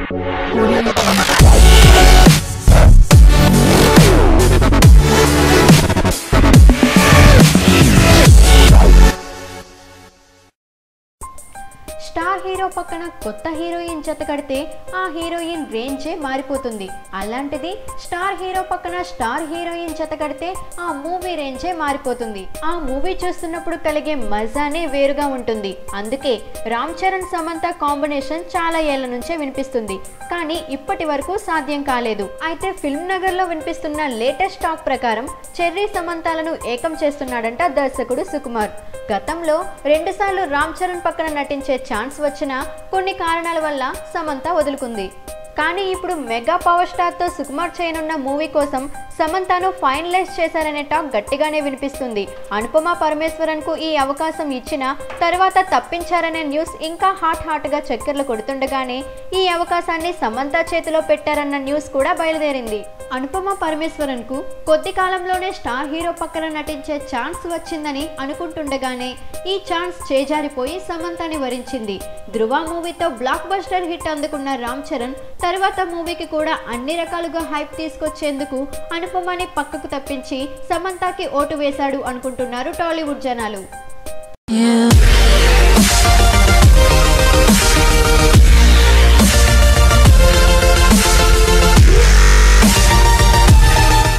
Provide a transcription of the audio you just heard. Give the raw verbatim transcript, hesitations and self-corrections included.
Star hero పక్కన కొత్త heroine జత కడితే ఆ హీరోయిన్ రేంజే మారిపోతుంది. అలాంటిది స్టార్ హీరో పక్కన స్టార్ హీరోయిన్ జత కడితే ఆ మూవీ రేంజే మారిపోతుంది. ఆ మూవీ చూస్తున్నప్పుడు కలిగే మజానే వేరుగా ఉంటుంది. అందుకే రామ్ చరణ్ సమంత కాంబినేషన్ చాలా ఏళ్ల నుంచే వినిపిస్తుంది, కానీ ఇప్పటి వరకు సాధ్యం కాలేదు. అయితే ఫిల్మ్ నగర్ లో వినిపిస్తున్న లేటెస్ట్ టాక్ ప్రకారం చెర్రీ సమంతాలను ఏకం చేస్తున్నాడంట దర్శకుడు సుకుమార్. గతంలో రెండు సార్లు రామ్ చరణ్ పక్కన నటించే ఛాన్స్ వచ్చినా కొన్ని కారణాల వల్ల సమంత వదులుకుంది. కానీ ఇప్పుడు మెగా పవర్ స్టార్ తో సుకుమార్ చేయనున్న మూవీ కోసం సమంతను ఫైనలైజ్ చేశారనే టాక్ గట్టిగానే వినిపిస్తుంది. అనుపమ పరమేశ్వరన్ కు ఈ అవకాశం ఇచ్చిన తర్వాత తప్పించారనే న్యూస్ ఇంకా హాట్ హాట్ గా చక్కర్లు కొడుతుండగానే ఈ అవకాశాన్ని సమంత చేతిలో పెట్టారన్న న్యూస్ కూడా బయలుదేరింది. అనుపమ పరమేశ్వరన్ కు కొద్ది కాలంలోనే స్టార్ హీరో పక్కన నటించే ఛాన్స్ వచ్చిందని అనుకుంటుండగానే ఈ ఛాన్స్ చేజారిపోయి సమంతని వరించింది. ధృవ మూవీతో బ్లాక్ బస్టర్ హిట్ అందుకున్న రామ్ చరణ్ తర్వాత మూవీకి కూడా అన్ని రకాలుగా హైప్ తీసుకొచ్చేందుకు అనుపమని పక్కకు తప్పించి సమంతకి ఓటు వేశాడు అనుకుంటున్నారు టాలీవుడ్ జనాలు.